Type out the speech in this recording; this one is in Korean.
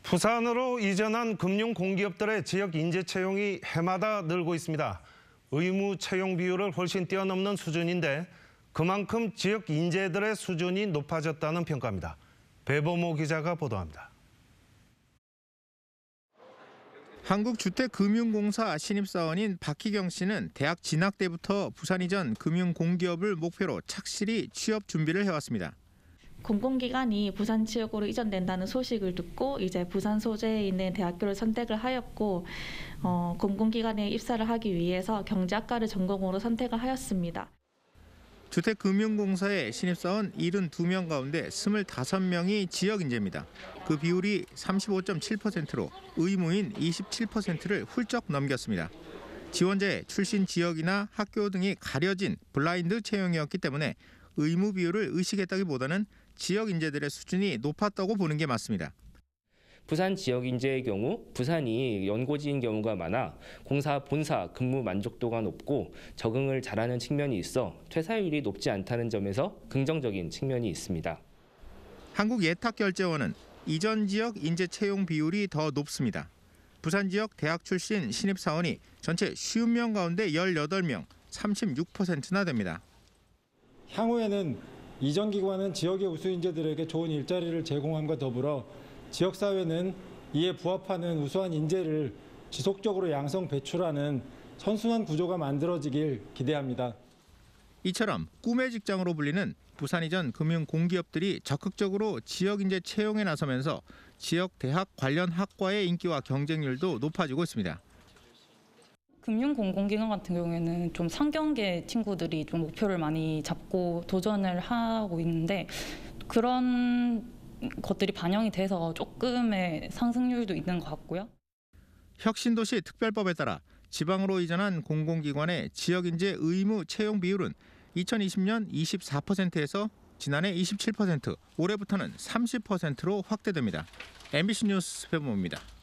부산으로 이전한 금융 공기업들의 지역 인재 채용이 해마다 늘고 있습니다. 의무 채용 비율을 훨씬 뛰어넘는 수준인데 그만큼 지역 인재들의 수준이 높아졌다는 평가입니다. 배보모 기자가 보도합니다. 한국주택금융공사 신입사원인 박희경 씨는 대학 진학 때부터 부산 이전 금융공기업을 목표로 착실히 취업 준비를 해왔습니다. 공공기관이 부산 지역으로 이전된다는 소식을 듣고 이제 부산 소재에 있는 대학교를 선택을 하였고 공공기관에 입사를 하기 위해서 경제학과를 전공으로 선택을 하였습니다. 주택금융공사의 신입사원 72명 가운데 25명이 지역 인재입니다. 그 비율이 35.7%로 의무인 27%를 훌쩍 넘겼습니다. 지원자의 출신 지역이나 학교 등이 가려진 블라인드 채용이었기 때문에 의무 비율을 의식했다기보다는 지역 인재들의 수준이 높았다고 보는 게 맞습니다. 부산 지역 인재의 경우 부산이 연고지인 경우가 많아 공사 본사 근무 만족도가 높고 적응을 잘하는 측면이 있어 퇴사율이 높지 않다는 점에서 긍정적인 측면이 있습니다. 한국예탁결제원은 이전 지역 인재 채용 비율이 더 높습니다. 부산 지역 대학 출신 신입사원이 전체 50명 가운데 18명, 36%나 됩니다. 향후에는 이전 기관은 지역의 우수 인재들에게 좋은 일자리를 제공함과 더불어 지역사회는 이에 부합하는 우수한 인재를 지속적으로 양성 배출하는 선순환 구조가 만들어지길 기대합니다. 이처럼 꿈의 직장으로 불리는 부산 이전 금융 공기업들이 적극적으로 지역 인재 채용에 나서면서 지역 대학 관련 학과의 인기와 경쟁률도 높아지고 있습니다. 금융공공기관 같은 경우에는 좀 상경계 친구들이 좀 목표를 많이 잡고 도전을 하고 있는데 그런 것들이 반영이 돼서 조금의 상승률도 있는 것 같고요. 혁신도시 특별법에 따라 지방으로 이전한 공공기관의 지역인재 의무 채용 비율은 2020년 24%에서 지난해 27%, 올해부터는 30%로 확대됩니다. MBC 뉴스 배보모입니다.